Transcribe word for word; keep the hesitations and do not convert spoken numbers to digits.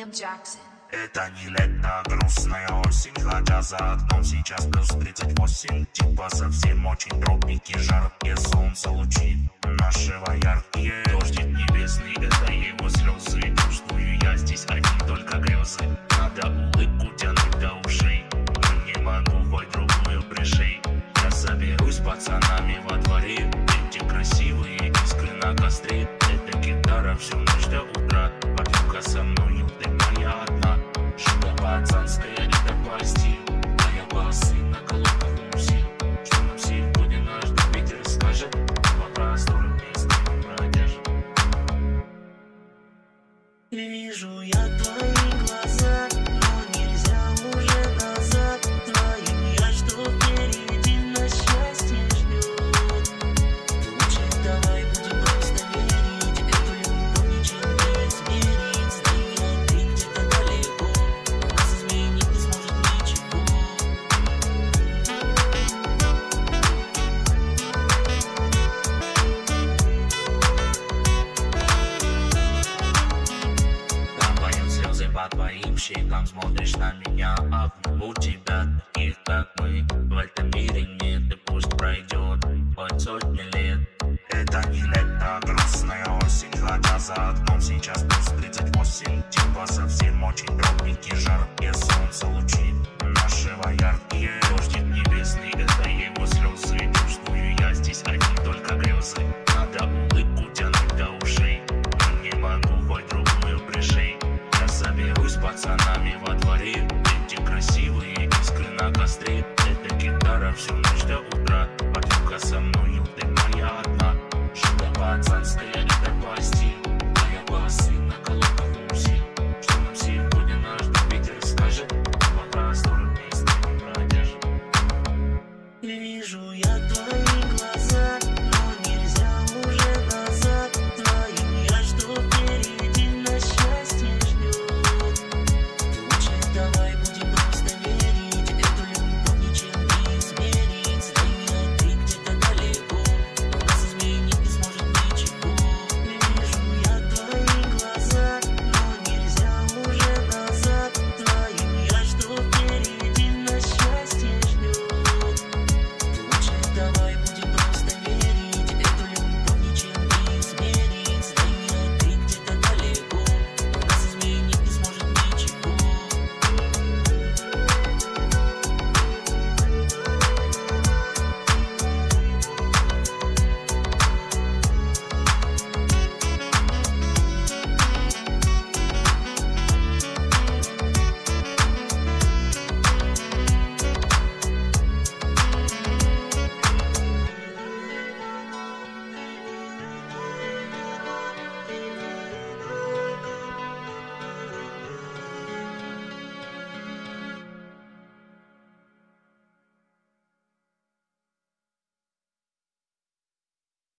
Dm Jackson. Это не лето, грустная осень, хотя за окном сейчас плюс тридцать восемь. Типа совсем очень тропики, жаркие солнце лучи нашего яркие. Дождик небесный, это его слезы. Чувствую я здесь одни только грезы. Надо улыбку тянуть до ушей, но не могу хоть другую пришей. Я соберусь с пацанами во дворе, эти красивые искры на костре. Это гитара всю ночь до утра, подруга со мною, ты моя одна. Что пацанское, это по стилю, а я басы на колонках мусил. Что нам сегодня наш Питер скажет, по просторам песни бродяжит. Вижу я твои глаза, но нельзя уже назад. Вдвоем я жду впереди, на счастье ждет. Лучше давай будем просто верить, эту любовь ничем не измерить. Стоять ты где-то далеко, нас изменить не сможет ничего. Там поют слезы по твоим щекам, смотришь на меня, а у тебя таких, как мы, в этом мире нет, и пусть пройдет хоть сотни лет. Это не лето, грустная осень, хотя за окном сейчас плюс тридцать восемь. Типа совсем очень тропики, жаркие солнце лучи нашего яркие.